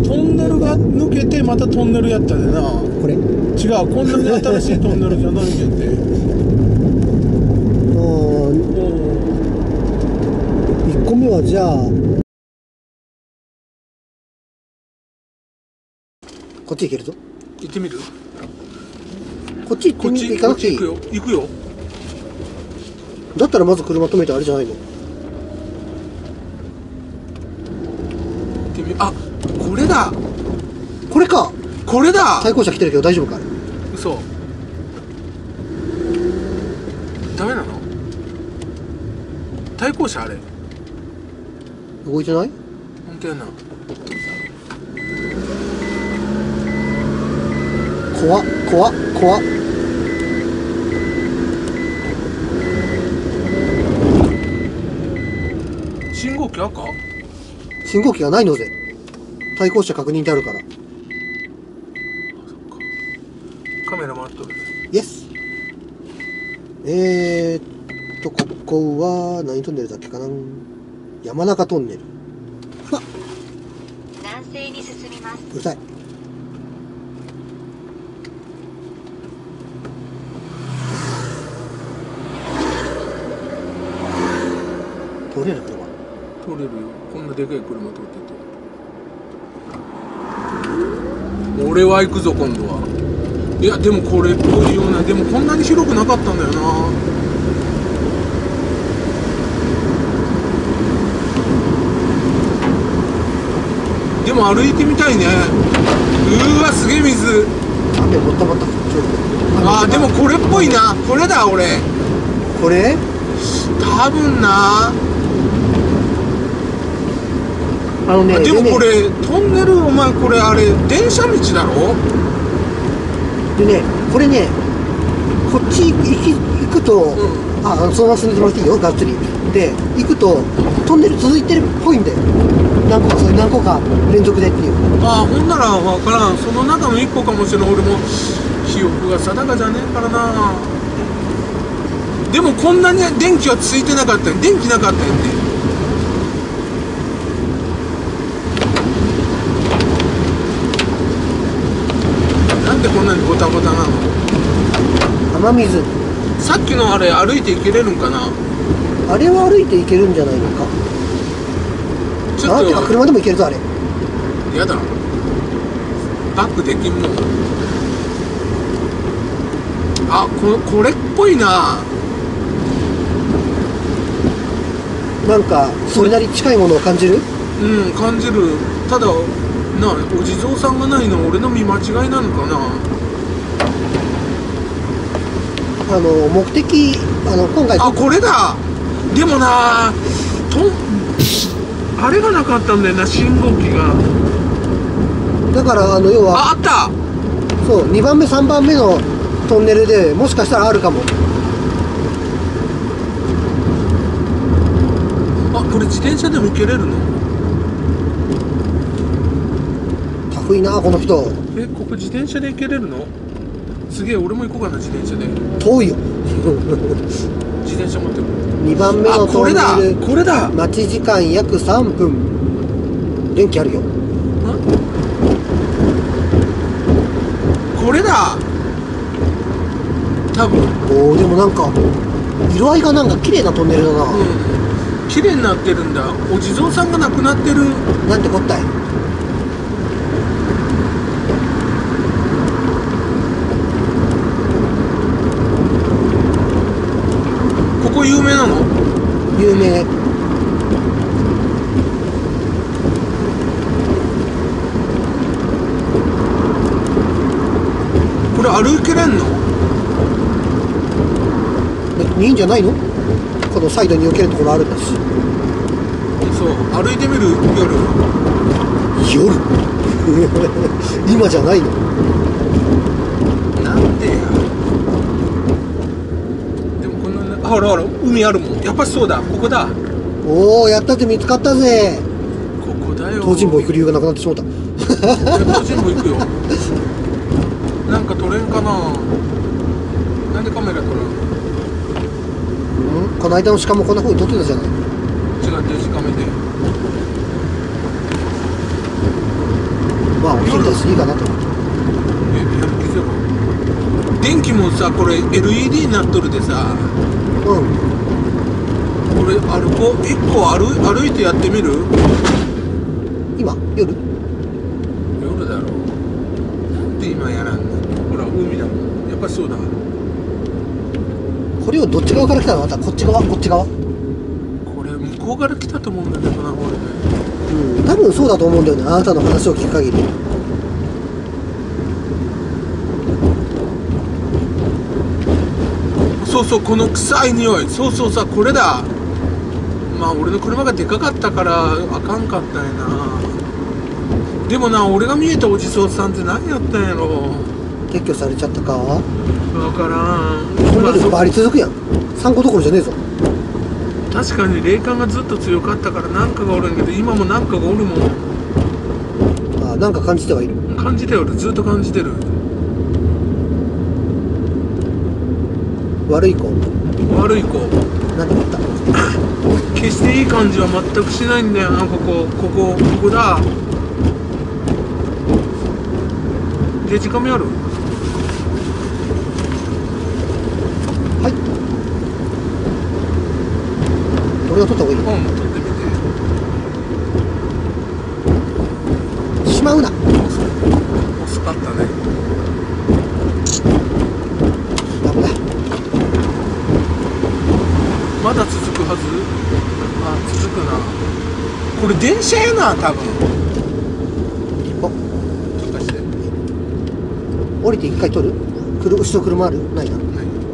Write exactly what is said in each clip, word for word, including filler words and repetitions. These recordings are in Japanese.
トンネルが抜けてまたトンネルやったでな。 これ違う、こんなに新しいトンネルじゃないんやって。 うん、いっこめはじゃあこっち行けるぞ。 行ってみる？ こっち行ってみ行かなくていい？ 行くよ、行くよ。 だったらまず車止めてあれじゃないの？ あ、これだ。 これか。 これだ。 対向車来てるけど大丈夫か？ 嘘。ダメなの？対向車あれ。 動いてない？ 本当やな。 怖っ怖っ怖っ。 信号機赤？ 信号機がないのぜ。対向車確認ってあるから。 あ、そっか。カメラ回っとる。 イエス。えーっとここは何トンネルだっけかな。山中トンネル。ふわっ。 南西に進みます。 うるさい。通れる車。 通れるよ。こんなでかい車通ってて。俺は行くぞ今度は。いやでもこれっぽいような。でもこんなに広くなかったんだよな。でも歩いてみたいね。うーわすげえ水。 雨もったもった。 あーでもこれっぽいな。これだ俺。 これ？ 多分な。 あのね、 でもこれトンネル、お前これあれ電車道だろ。 でね、これね、こっち行き行くと、うん、あ、そのまま進んでもらっていいよ、がっつり。で、行くとトンネル続いてるっぽいんだよ。何個かそれ何個か連続でっていう。 ああ、ほんなら分からん。その中の一個かもしれない。俺も記憶が定かじゃねえからな。でもこんなに電気はついてなかったよ。電気なかったよって。なんでこんなにボタボタなの？ 雨水。 さっきのあれ歩いて行けれるんかな？ あれは歩いて行けるんじゃないのか。ちょっと車でも行けるぞあれ。 やだ。バックできんもん。あ、ここれっぽいな。 なんかそれなり近いものを感じる？ うん、感じる。ただな、お地蔵さんがないの俺の見間違いなのかな。 あの目的、あの今回。 あ、これだ。でもな、とあれがなかったんだよな、信号機が。 だからあの要はあ, あった。 そうにばんめさんばんめのトンネルでもしかしたらあるかも。 あ、これ自転車でも行けれるの？ タフいなこの人。 え、ここ自転車で行けれるの？すげえ、俺も行こうかな、自転車で。 遠いよ。 自転車持ってる。 にばんめのトンネル。 これだ、これだ。 待ち時間約さんぷん。電気あるよ。 これだ。多分。 おお、でもなんか色合いがなんか綺麗なトンネルだな。 うん、綺麗になってるんだ。お地蔵さんが亡くなってる。 なんてこったい。 ここ有名なの？ 有名。 これ歩けれんの？ いいんじゃないの？このサイドに避けるところあるんだし。 そう、歩いてみる？夜。 夜？今じゃないの？ なんでや。でもこんな、ほらほら、海あるもん。やっぱそうだ、ここだ。 おお、やったって見つかったぜ。 ここだよ。 東尋坊行く理由がなくなってしまった。 東尋坊行くよ。なんか撮れんかな。なんでカメラ撮るの？ うん、この間の鹿もこんな風に撮ってたじゃない。 違う、デジカメで。 まあ起きたりすぎかなと思って。 えやる気ゼロ。電気もさこれ エルイーディー になっとるでさ、 うん。 これ歩こういっこ歩い歩いてやってみる？ 今夜夜だろ。なんで今やらんの？ほら海だもん。やっぱそうだ。 これをどっち側から来たの？またこっち側こっち側。 これ向こうから来たと思うんだけどな、これ。 うん、多分そうだと思うんだよね、あなたの話を聞く限り。 そうそう、この臭い匂い。そうそうさ、これだ。まあ俺の車がでかかったからあかんかったんやな。でもな、俺が見えたお地蔵さんって何やったんやろ。 撤去されちゃったか。 わからん。 トンネルバリ続くやん。さんこどころじゃねえぞ。 確かに霊感がずっと強かったからなんかがおるんやけど、今もなんかがおるもん。 ああ、なんか感じてはいる。 感じておる、ずっと感じてる。 悪い子。 悪い子。 なんで言った？ 決していい感じは全くしないんだよな。ここここここだ。デジカメある？ はい。俺が撮った方がいい。 うん、撮ってみて。 しまうな。 遅かったね。 ダメだ。 まだ続くはず？あ、続くな。これ電車やな、多分。 あ、 ちょっとして。 降りて一回撮る？くる後ろ車ある？ないな。 ない。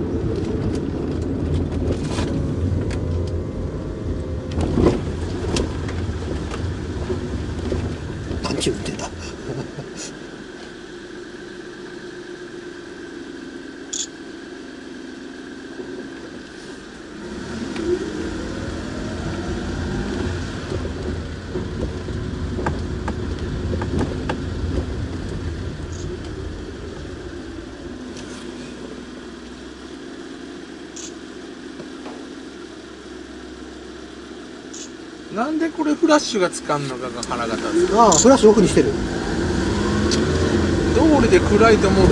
なんちゅう運転だ。 なんでこれフラッシュがつかんのかが腹が立つ。 ああ、フラッシュオフにしてる。 どうりで暗いと思った。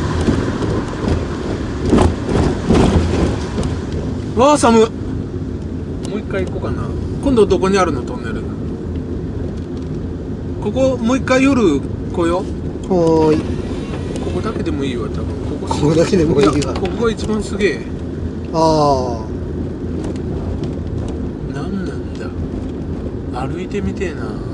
わあ寒っ。もう一回行こうかな。今度どこにあるのトンネル。ここもう一回夜来よう。 はーい。 ここだけでもいいわ多分。ここここだけでもいいわやここが一番すげえ。 ああ。 なんなんだ。歩いてみてえな。